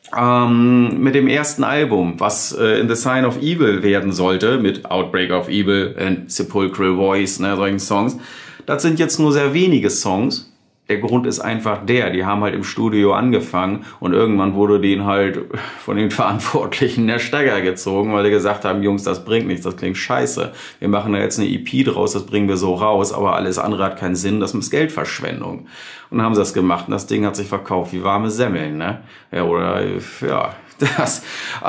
Mit dem ersten Album, was In the Sign of Evil werden sollte, mit Outbreak of Evil and Sepulchral Voice, ne, solchen Songs. Das sind jetzt nur sehr wenige Songs. Der Grund ist einfach die haben halt im Studio angefangen und irgendwann wurde denen halt von den Verantwortlichen der Stecker gezogen, weil die gesagt haben, Jungs, das bringt nichts, das klingt scheiße. Wir machen da jetzt eine EP draus, das bringen wir so raus, aber alles andere hat keinen Sinn, das ist Geldverschwendung. Und dann haben sie das gemacht und das Ding hat sich verkauft wie warme Semmeln, ne? Ja, oder, ja... Das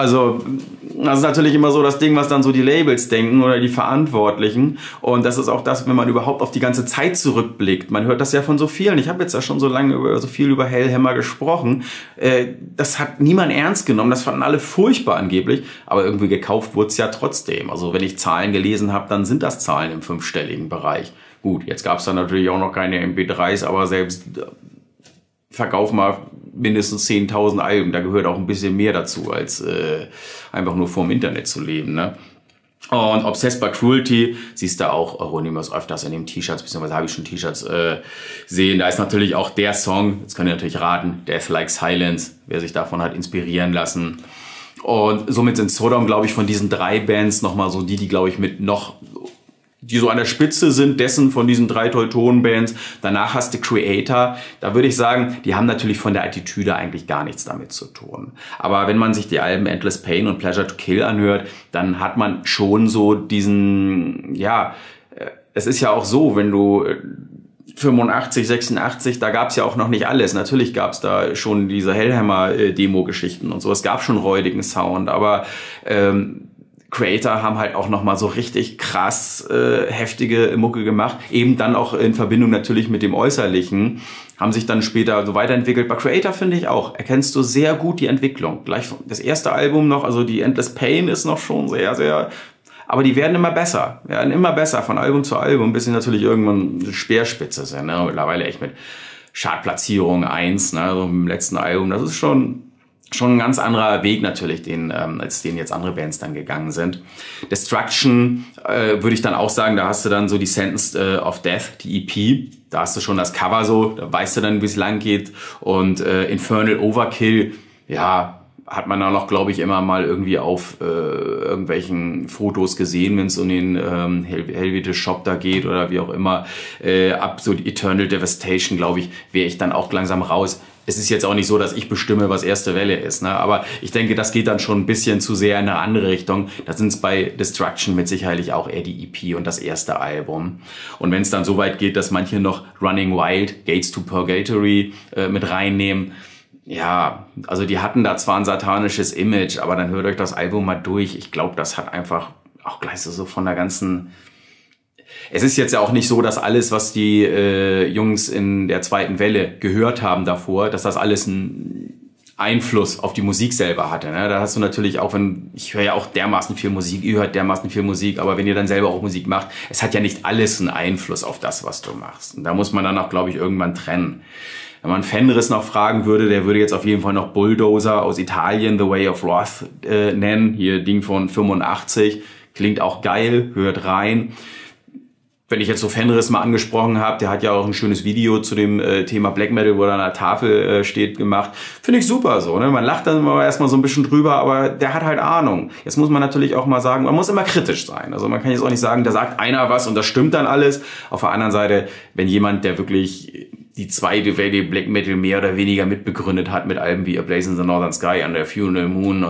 ist natürlich immer so das Ding, was dann so die Labels denken oder die Verantwortlichen. Und das ist auch das, wenn man überhaupt auf die ganze Zeit zurückblickt. Man hört das ja von so vielen. Ich habe jetzt ja schon so lange so viel über Hellhammer gesprochen. Das hat niemand ernst genommen. Das fanden alle furchtbar angeblich. Aber irgendwie gekauft wurde es ja trotzdem. Also wenn ich Zahlen gelesen habe, dann sind das Zahlen im 5-stelligen Bereich. Gut, jetzt gab es dann natürlich auch noch keine MP3s, aber selbst verkauf mal mindestens 10.000 Alben. Da gehört auch ein bisschen mehr dazu, als einfach nur vorm Internet zu leben. Ne? Und Obsessed by Cruelty siehst du auch Euronymous öfters in den T-Shirts, beziehungsweise habe ich schon T-Shirts sehen. Da ist natürlich auch der Song, jetzt könnt ihr natürlich raten, Death Like Silence, wer sich davon hat inspirieren lassen. Und somit sind Sodom, glaube ich, von diesen 3 Bands nochmal so die glaube ich, die so an der Spitze sind dessen von diesen 3 Teutonen-Bands. Danach hast du Creator. Da würde ich sagen, die haben natürlich von der Attitüde eigentlich gar nichts damit zu tun. Aber wenn man sich die Alben Endless Pain und Pleasure to Kill anhört, dann hat man schon so diesen, ja, es ist ja auch so, wenn du 85, 86, da gab's ja auch noch nicht alles. Natürlich gab's da schon diese Hellhammer-Demo-Geschichten und so. Es gab schon räudigen Sound, aber Creator haben halt auch nochmal so richtig krass heftige Mucke gemacht. Eben dann auch in Verbindung natürlich mit dem Äußerlichen. Haben sich dann später so weiterentwickelt. Bei Creator finde ich auch, erkennst du sehr gut die Entwicklung. Gleich das erste Album noch, also die Endless Pain ist noch schon sehr, sehr... Aber die werden immer besser. Werden immer besser von Album zu Album, bis sie natürlich irgendwann eine Speerspitze sind. Ne? Mittlerweile echt mit Chartplatzierung 1, ne? So im letzten Album. Das ist schon ein ganz anderer Weg natürlich, als den jetzt andere Bands dann gegangen sind. Destruction würde ich dann auch sagen, da hast du dann so die Sentence of Death, die EP. Da hast du schon das Cover so, da weißt du dann, wie es lang geht. Und Infernal Overkill, ja, hat man da noch, glaube ich, immer mal irgendwie auf irgendwelchen Fotos gesehen, wenn es um den Helvete Shop da geht oder wie auch immer. Ab so die Eternal Devastation, glaube ich, wäre ich dann auch langsam raus. Es ist jetzt auch nicht so, dass ich bestimme, was erste Welle ist, ne? Aber ich denke, das geht dann schon ein bisschen zu sehr in eine andere Richtung. Da sind es bei Destruction mit sicherlich auch eher die EP und das erste Album. Und wenn es dann so weit geht, dass manche noch Running Wild, Gates to Purgatory mit reinnehmen, ja, also die hatten da zwar ein satanisches Image, aber dann hört euch das Album mal durch. Ich glaube, das hat einfach auch gleich so von der ganzen... Es ist jetzt ja auch nicht so, dass alles, was die Jungs in der zweiten Welle gehört haben davor, dass das alles einen Einfluss auf die Musik selber hatte. Ne? Da hast du natürlich auch, ich höre ja auch dermaßen viel Musik, ihr hört dermaßen viel Musik, aber wenn ihr dann selber auch Musik macht, es hat ja nicht alles einen Einfluss auf das, was du machst. Und da muss man dann auch, glaube ich, irgendwann trennen. Wenn man Fenris noch fragen würde, der würde jetzt auf jeden Fall noch Bulldozer aus Italien, The Way of Wrath, nennen. Hier Ding von 85. Klingt auch geil, hört rein. Wenn ich jetzt so Fenris mal angesprochen habe, der hat ja auch ein schönes Video zu dem Thema Black Metal, wo er an der Tafel steht, gemacht. Finde ich super so, ne? Man lacht dann immer erstmal so ein bisschen drüber, aber der hat halt Ahnung. Jetzt muss man natürlich auch mal sagen, man muss immer kritisch sein. Also man kann jetzt auch nicht sagen, da sagt einer was und das stimmt dann alles. Auf der anderen Seite, wenn jemand, der wirklich die zweite Welle Black Metal mehr oder weniger mitbegründet hat mit Alben wie A Blaze in the Northern Sky, Under a Funeral Moon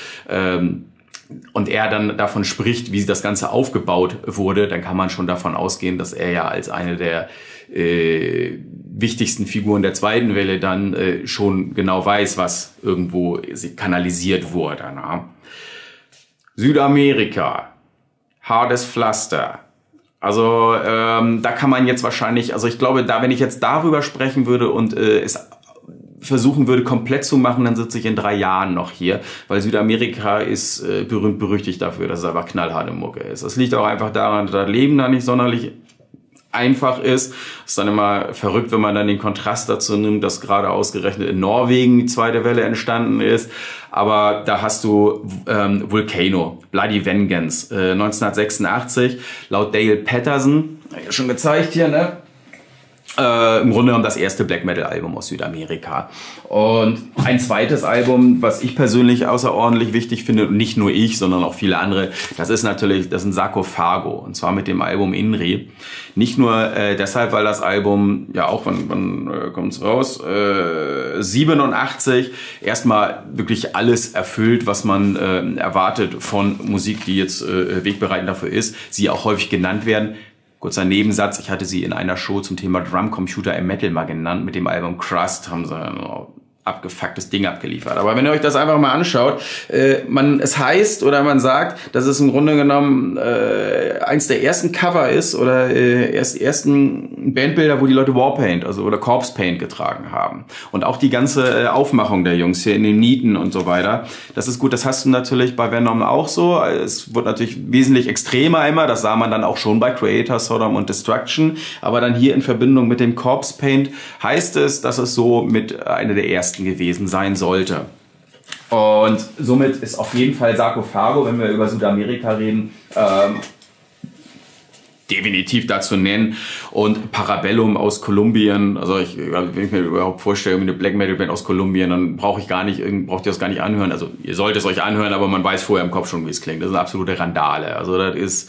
und er dann davon spricht, wie das Ganze aufgebaut wurde, dann kann man schon davon ausgehen, dass er ja als eine der wichtigsten Figuren der zweiten Welle dann schon genau weiß, was irgendwo kanalisiert wurde. Na? Südamerika, hartes Pflaster. Also da kann man jetzt wahrscheinlich, also ich glaube, wenn ich jetzt darüber sprechen würde und es versuchen würde, komplett zu machen, dann sitze ich in 3 Jahren noch hier, weil Südamerika ist berühmt-berüchtigt dafür, dass es einfach knallharte Mucke ist. Das liegt auch einfach daran, dass das Leben da nicht sonderlich einfach ist. Ist dann immer verrückt, wenn man dann den Kontrast dazu nimmt, dass gerade ausgerechnet in Norwegen die zweite Welle entstanden ist. Aber da hast du Volcano, Bloody Vengeance, 1986, laut Dale Patterson, ja schon gezeigt hier, ne? Im Grunde genommen das erste Black Metal Album aus Südamerika. Und ein zweites Album, was ich persönlich außerordentlich wichtig finde, und nicht nur ich, sondern auch viele andere, das ist ein Sarkophago, und zwar mit dem Album Inri. Nicht nur deshalb, weil das Album, ja auch, wann kommt's raus? 87, erstmal wirklich alles erfüllt, was man erwartet von Musik, die jetzt wegbereitend dafür ist, sie auch häufig genannt werden. Kurzer Nebensatz, ich hatte sie in einer Show zum Thema Drumcomputer im Metal mal genannt. Mit dem Album Crust haben sie ein abgefucktes Ding abgeliefert. Aber wenn ihr euch das einfach mal anschaut, es heißt oder man sagt, dass es im Grunde genommen eins der ersten Cover ist oder ersten Bandbilder, wo die Leute Warpaint oder Corpse Paint getragen haben. Und auch die ganze Aufmachung der Jungs hier in den Nieten und so weiter. Das ist gut, das hast du natürlich bei Venom auch so. Es wird natürlich wesentlich extremer immer. Das sah man dann auch schon bei Creator, Sodom und Destruction. Aber dann hier in Verbindung mit dem Corpse Paint heißt es, dass es so mit einer der ersten gewesen sein sollte. Und somit ist auf jeden Fall Sarkophago, wenn wir über Südamerika reden, definitiv dazu nennen. Und Parabellum aus Kolumbien, also wenn ich mir überhaupt vorstelle, eine Black Metal Band aus Kolumbien, dann braucht ihr das gar nicht anhören. Also ihr sollt es euch anhören, aber man weiß vorher im Kopf schon, wie es klingt. Das ist eine absolute Randale. Also das ist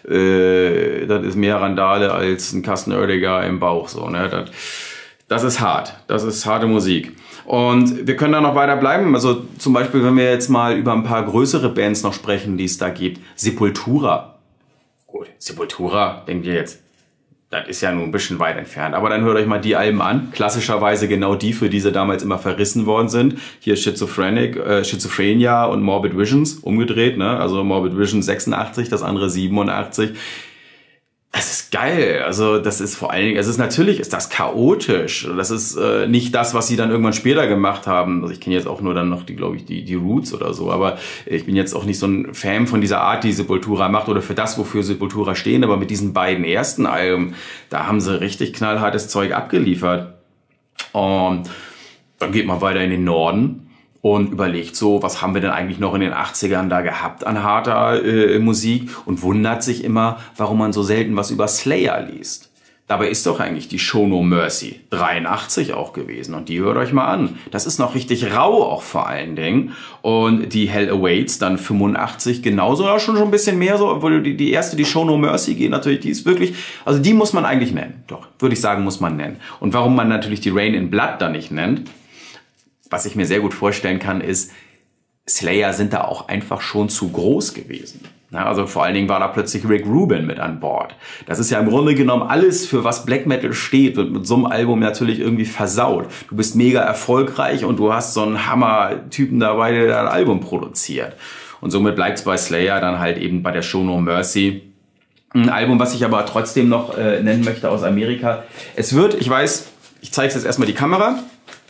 mehr Randale als ein Carsten Oerdiger im Bauch. So, ne? Das ist hart. Das ist harte Musik. Und wir können da noch weiter bleiben. Also zum Beispiel, wenn wir jetzt mal über ein paar größere Bands noch sprechen, die es da gibt. Sepultura. Gut, Sepultura, denkt ihr jetzt, das ist ja nur ein bisschen weit entfernt. Aber dann hört euch mal die Alben an. Klassischerweise genau die, für die sie damals immer verrissen worden sind. Hier Schizophrenia und Morbid Visions, umgedreht. Ne? Also Morbid Visions 86, das andere 87. Das ist geil. Also das ist vor allen Dingen, natürlich ist das chaotisch. Das ist nicht das, was sie dann irgendwann später gemacht haben. Also ich kenne jetzt auch nur dann noch die Roots oder so. Aber ich bin jetzt auch nicht so ein Fan von dieser Art, die Sepultura macht oder für das, wofür Sepultura stehen. Aber mit diesen beiden ersten Alben, da haben sie richtig knallhartes Zeug abgeliefert. Und dann geht man weiter in den Norden und überlegt so, was haben wir denn eigentlich noch in den 80ern da gehabt an harter Musik und wundert sich immer, warum man so selten was über Slayer liest. Dabei ist doch eigentlich die Show No Mercy 83 auch gewesen und die hört euch mal an. Das ist noch richtig rau auch vor allen Dingen und die Hell Awaits dann 85 genauso, oder schon ein bisschen mehr so, obwohl die erste, die Show No Mercy geht natürlich, die ist wirklich, also die muss man eigentlich nennen. Doch, würde ich sagen, muss man nennen. Und warum man natürlich die Rain in Blood da nicht nennt, was ich mir sehr gut vorstellen kann, ist, Slayer sind da auch einfach schon zu groß gewesen. Also vor allen Dingen war da plötzlich Rick Rubin mit an Bord. Das ist ja im Grunde genommen alles, für was Black Metal steht, wird mit so einem Album natürlich irgendwie versaut. Du bist mega erfolgreich und du hast so einen Hammer-Typen dabei, der ein Album produziert. Und somit bleibt es bei Slayer dann halt eben bei der Show No Mercy. Ein Album, was ich aber trotzdem noch nennen möchte aus Amerika. Ich zeige jetzt erstmal die Kamera.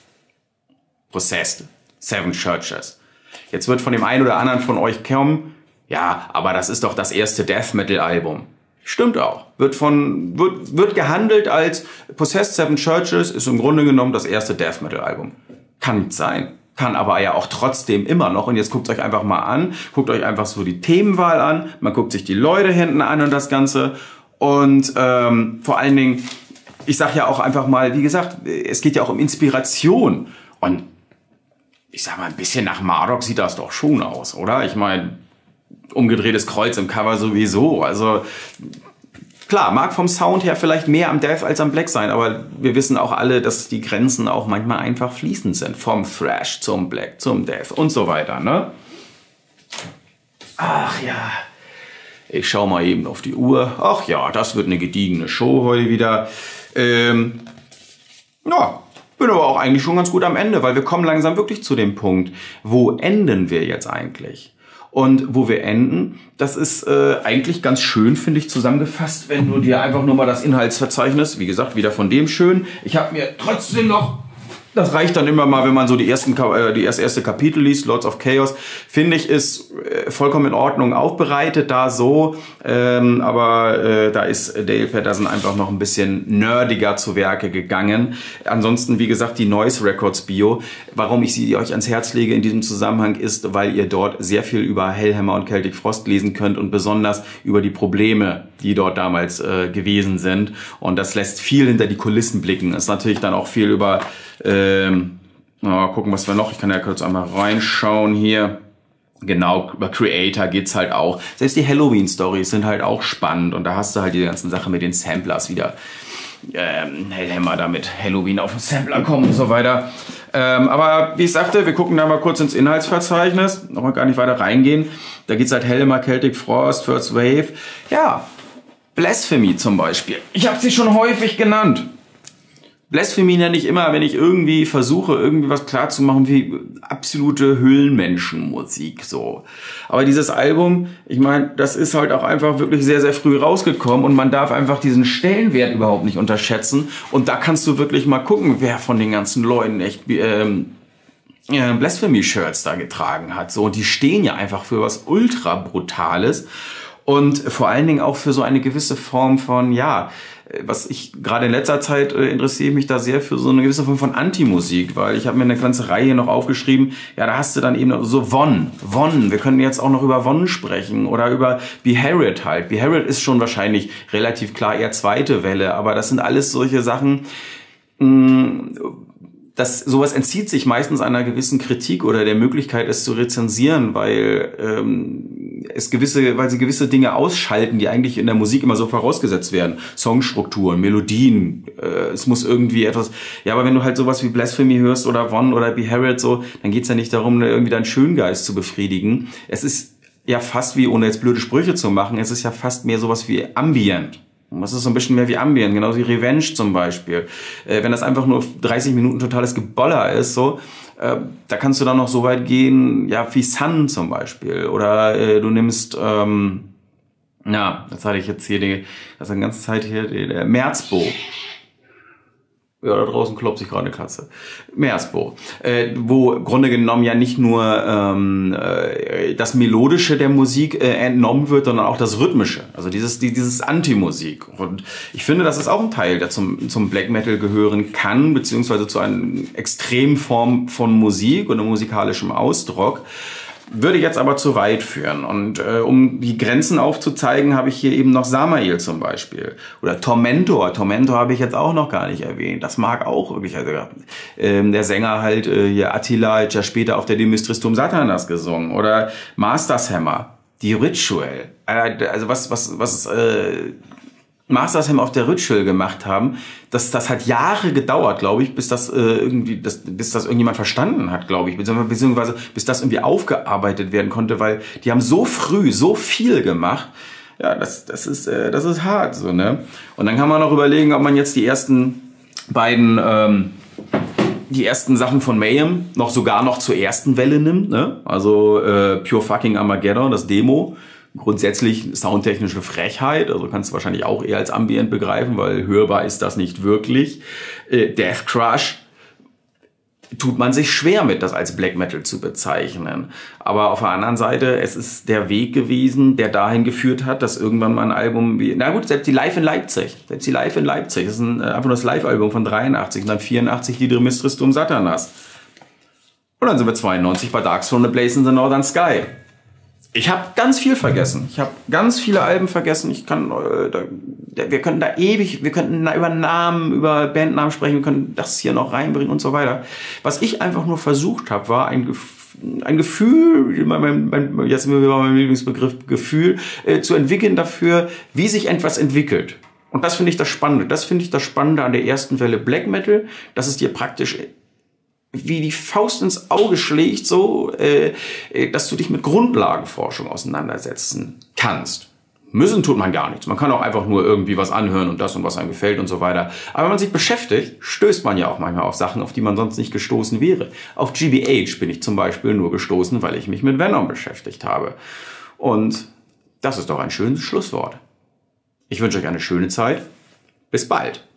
Possessed, Seven Churches. Jetzt wird von dem einen oder anderen von euch kommen, ja, aber das ist doch das erste Death Metal Album. Stimmt auch. Wird gehandelt als Possessed Seven Churches ist im Grunde genommen das erste Death Metal Album. Kann nicht sein. Kann aber ja auch trotzdem immer noch. Und jetzt guckt euch einfach mal an. Guckt euch einfach so die Themenwahl an. Man guckt sich die Leute hinten an und das Ganze. Und vor allen Dingen, ich sag ja auch einfach mal, wie gesagt, es geht ja auch um Inspiration. Und ich sag mal, ein bisschen nach Marduk sieht das doch schon aus, oder? Ich meine, umgedrehtes Kreuz im Cover sowieso. Also klar, mag vom Sound her vielleicht mehr am Death als am Black sein, aber wir wissen auch alle, dass die Grenzen auch manchmal einfach fließend sind. Vom Thrash zum Black, zum Death und so weiter, ne? Ach ja, ich schau mal eben auf die Uhr. Ach ja, das wird eine gediegene Show heute wieder. Ja, bin aber auch eigentlich schon ganz gut am Ende, weil wir kommen langsam wirklich zu dem Punkt, wo enden wir jetzt eigentlich? Und wo wir enden, das ist eigentlich ganz schön, finde ich, zusammengefasst, wenn du dir einfach nur mal das Inhaltsverzeichnis, wie gesagt, wieder von dem schön. Ich habe mir trotzdem noch, das reicht dann immer mal, wenn man so das erste Kapitel liest, Lords of Chaos, finde ich, ist vollkommen in Ordnung aufbereitet da so, aber da ist Dale Patterson einfach noch ein bisschen nerdiger zu Werke gegangen. Ansonsten, wie gesagt, die Noise Records Bio, warum ich sie euch ans Herz lege in diesem Zusammenhang ist, weil ihr dort sehr viel über Hellhammer und Celtic Frost lesen könnt und besonders über die Probleme, die dort damals gewesen sind, und das lässt viel hinter die Kulissen blicken. Ist natürlich dann auch viel über gucken, was wir noch. Ich kann ja kurz einmal reinschauen hier. Genau, über Creator geht's halt auch. Selbst die Halloween-Stories sind halt auch spannend. Und da hast du halt die ganzen Sachen mit den Samplers wieder. Hellhammer da mit Halloween auf den Sampler kommen und so weiter. Aber wie ich sagte, wir gucken da mal kurz ins Inhaltsverzeichnis. Noch mal gar nicht weiter reingehen. Da geht's halt Hellhammer, Celtic Frost, First Wave. Ja, Blasphemy zum Beispiel. Ich habe sie schon häufig genannt. Blasphemy nenne ich immer, wenn ich irgendwie versuche, irgendwie was klarzumachen wie absolute Höhlenmenschenmusik, so. Aber dieses Album, ich meine, das ist halt auch einfach wirklich sehr, sehr früh rausgekommen und man darf einfach diesen Stellenwert überhaupt nicht unterschätzen. Und da kannst du wirklich mal gucken, wer von den ganzen Leuten echt Blasphemy-Shirts da getragen hat, so. Und die stehen ja einfach für was ultra Brutales und vor allen Dingen auch für so eine gewisse Form von, ja, was ich gerade in letzter Zeit interessiere ich mich da sehr für so eine gewisse Form von Anti-Musik, weil ich habe mir eine ganze Reihe noch aufgeschrieben, ja, da hast du dann eben so Vonn, wir können jetzt auch noch über Vonn sprechen oder über Beherit halt. Beherit ist schon wahrscheinlich relativ klar eher zweite Welle, aber das sind alles solche Sachen, sowas entzieht sich meistens einer gewissen Kritik oder der Möglichkeit, es zu rezensieren, weil sie gewisse Dinge ausschalten, die eigentlich in der Musik immer so vorausgesetzt werden. Songstrukturen, Melodien, es muss irgendwie etwas, ja, aber wenn du halt sowas wie Blasphemy hörst oder Vonn oder Beherit so, dann geht's ja nicht darum, irgendwie deinen Schöngeist zu befriedigen. Es ist ja fast wie, ohne jetzt blöde Sprüche zu machen, es ist ja fast mehr sowas wie Ambient. Das ist so ein bisschen mehr wie Ambient, genauso wie Revenge zum Beispiel. Wenn das einfach nur 30 Minuten totales Geboller ist, so, da kannst du dann noch so weit gehen, ja, wie Sun zum Beispiel. Oder du nimmst, das hatte ich jetzt hier, das ist die ganze Zeit hier, der Merzbow. Ja, da draußen klopft sich gerade eine Katze. Meersbo. Wo im Grunde genommen ja nicht nur das Melodische der Musik entnommen wird, sondern auch das Rhythmische. Also dieses Anti-Musik. Und ich finde, das ist auch ein Teil, der zum Black Metal gehören kann, beziehungsweise zu einer extremen Form von Musik und musikalischem Ausdruck. Würde jetzt aber zu weit führen. Und um die Grenzen aufzuzeigen, habe ich hier eben noch Samael zum Beispiel. Oder Tormentor. Tormentor habe ich jetzt auch noch gar nicht erwähnt. Das mag auch wirklich. Also, der Sänger halt, hier Attila, hat ja später auf der De Mystristum Satanas gesungen. Oder Masters Hammer. Die Ritual. Also was Masters Hammer auf der Ritual gemacht haben, das hat Jahre gedauert, glaube ich, bis das irgendjemand verstanden hat, glaube ich, beziehungsweise bis das irgendwie aufgearbeitet werden konnte, weil die haben so früh so viel gemacht. Ja, das ist hart, so, ne? Und dann kann man noch überlegen, ob man jetzt die ersten Sachen von Mayhem sogar noch zur ersten Welle nimmt, ne? Also Pure Fucking Armageddon, das Demo. Grundsätzlich soundtechnische Frechheit, also kannst du wahrscheinlich auch eher als Ambient begreifen, weil hörbar ist das nicht wirklich. Death Crush, tut man sich schwer mit, das als Black Metal zu bezeichnen. Aber auf der anderen Seite, es ist der Weg gewesen, der dahin geführt hat, dass irgendwann mal ein Album wie, na gut, selbst die Live in Leipzig, das ist einfach nur das Live-Album von 83 und dann 84 Lieder Mistris Dum Satanas. Und dann sind wir 92 bei Darkthrone A Blaze in the Northern Sky. Ich habe ganz viel vergessen. Ich habe ganz viele Alben vergessen. Wir könnten da ewig, wir könnten da über Namen, über Bandnamen sprechen, wir können das hier noch reinbringen und so weiter. Was ich einfach nur versucht habe, war ein Gefühl, jetzt sind wir bei meinem Lieblingsbegriff Gefühl, zu entwickeln dafür, wie sich etwas entwickelt. Und das finde ich das Spannende. Das finde ich das Spannende an der ersten Welle Black Metal, dass es dir praktisch wie die Faust ins Auge schlägt, so, dass du dich mit Grundlagenforschung auseinandersetzen kannst. Müssen tut man gar nichts. Man kann auch einfach nur irgendwie was anhören und was einem gefällt und so weiter. Aber wenn man sich beschäftigt, stößt man ja auch manchmal auf Sachen, auf die man sonst nicht gestoßen wäre. Auf GBH bin ich zum Beispiel nur gestoßen, weil ich mich mit Venom beschäftigt habe. Und das ist doch ein schönes Schlusswort. Ich wünsche euch eine schöne Zeit. Bis bald.